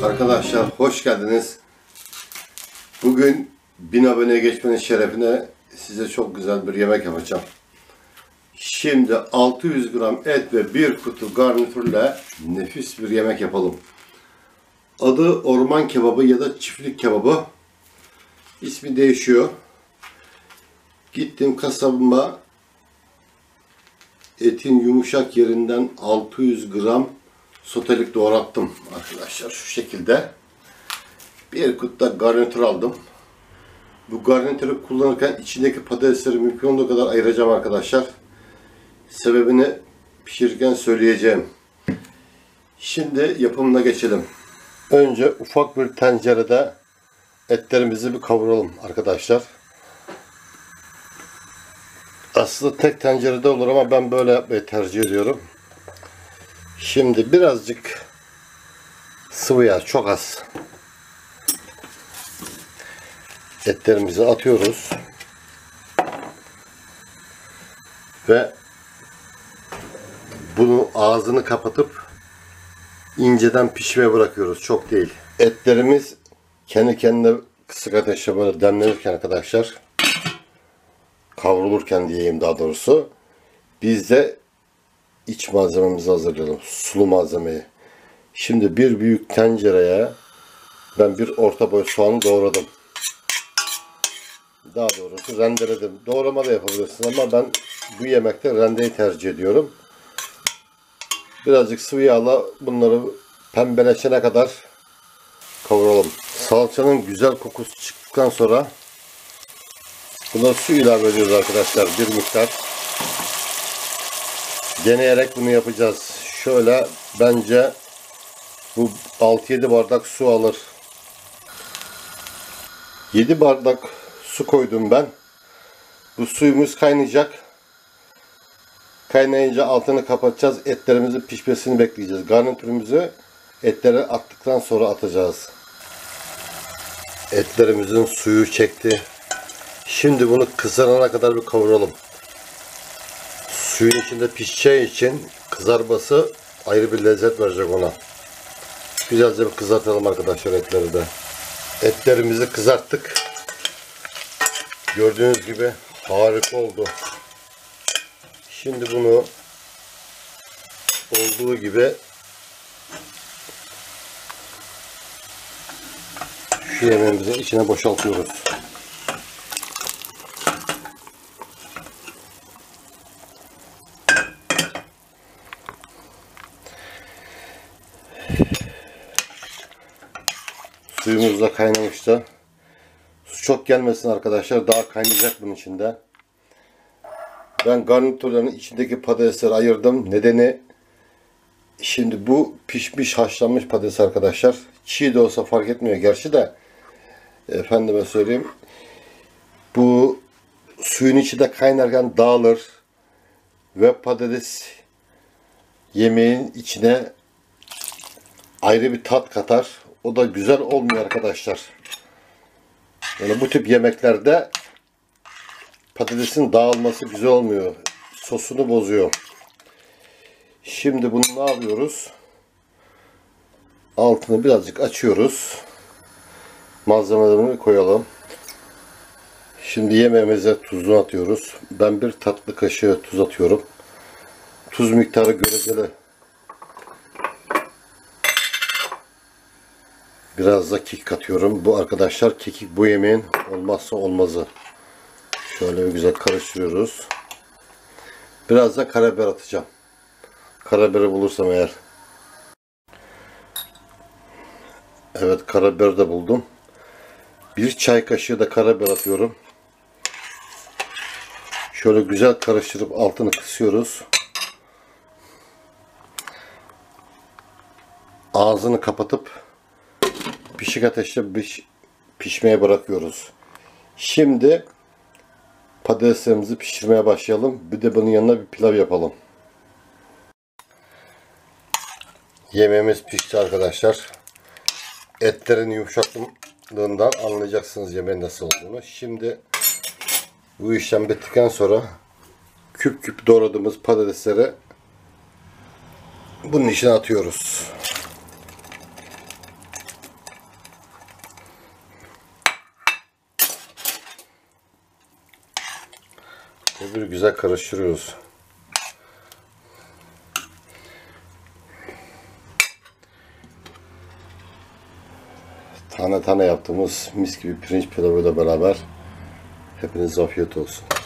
Arkadaşlar hoş geldiniz. Bugün 1000 aboneye geçmenin şerefine size çok güzel bir yemek yapacağım. Şimdi 600 gram et ve bir kutu garnitürle nefis bir yemek yapalım. Adı orman kebabı ya da çiftlik kebabı. İsmi değişiyor. Gittim kasabıma, etin yumuşak yerinden 600 gram sotelik doğrattım arkadaşlar, şu şekilde. Bir kutu da garnitür aldım. Bu garnitürü kullanırken içindeki patatesleri mümkün olduğu kadar ayıracağım arkadaşlar. Sebebini pişirirken söyleyeceğim. Şimdi yapımına geçelim. Önce ufak bir tencerede etlerimizi bir kavuralım arkadaşlar. Aslında tek tencerede olur ama ben böyle yapmayı tercih ediyorum. Şimdi birazcık sıvı yağ, çok az, etlerimizi atıyoruz ve bunu ağzını kapatıp inceden pişmeye bırakıyoruz. Çok değil. Etlerimiz kendi kendine kısık ateşte böyle demlenirken arkadaşlar, kavrulurken diyeyim daha doğrusu, biz de iç malzememizi hazırlayalım. Sulu malzemeyi. Şimdi bir büyük tencereye ben bir orta boy soğanı doğradım. Daha doğrusu rendeledim. Doğrama da yapabilirsin ama ben bu yemekte rendeyi tercih ediyorum. Birazcık sıvı yağla bunları pembeleşene kadar kavuralım. Salçanın güzel kokusu çıktıktan sonra buna su ilave ediyoruz arkadaşlar, bir miktar. Deneyerek bunu yapacağız. Şöyle bence bu 6-7 bardak su alır. 7 bardak su koydum ben. Bu suyumuz kaynayacak. Kaynayınca altını kapatacağız. Etlerimizin pişmesini bekleyeceğiz. Garnitürümüzü etlere attıktan sonra atacağız. Etlerimizin suyu çekti. Şimdi bunu kızarana kadar bir kavuralım. Suyun içinde pişeceği için kızarması ayrı bir lezzet verecek ona. Güzelce bir kızartalım arkadaşlar etleri de. Etlerimizi kızarttık. Gördüğünüz gibi harika oldu. Şimdi bunu olduğu gibi şu yemeğimizin içine boşaltıyoruz. Suyumuz da kaynamıştı. Su çok gelmesin arkadaşlar. Daha kaynayacak bunun içinde. Ben garnitürlerin içindeki patatesleri ayırdım. Nedeni, şimdi bu pişmiş haşlanmış patates arkadaşlar. Çiğ de olsa fark etmiyor gerçi de. Efendime söyleyeyim. Bu suyun içinde kaynarken dağılır. Ve patates yemeğin içine ayrı bir tat katar. O da güzel olmuyor arkadaşlar. Yani bu tip yemeklerde patatesin dağılması güzel olmuyor. Sosunu bozuyor. Şimdi bunu ne yapıyoruz? Altını birazcık açıyoruz. Malzemelerini koyalım. Şimdi yemeğimize tuzunu atıyoruz. Ben bir tatlı kaşığı tuz atıyorum. Tuz miktarı göreceli. Biraz da kekik atıyorum. Bu arkadaşlar, kekik bu yemeğin olmazsa olmazı. Şöyle bir güzel karıştırıyoruz. Biraz da karabiber atacağım. Karabiberi bulursam eğer. Evet, karabiber de buldum. Bir çay kaşığı da karabiber atıyorum. Şöyle güzel karıştırıp altını kısıyoruz. Ağzını kapatıp pişik ateşte pişmeye bırakıyoruz. Şimdi patateslerimizi pişirmeye başlayalım. Bir de bunun yanına bir pilav yapalım. Yemeğimiz pişti arkadaşlar. Etlerin yumuşaklığından anlayacaksınız yemeğin nasıl olduğunu. Şimdi bu işlem bittikten sonra küp küp doğradığımız patatesleri bunun içine atıyoruz. bir güzel karıştırıyoruz. Tane tane yaptığımız mis gibi pirinç pilavıyla beraber hepinize afiyet olsun.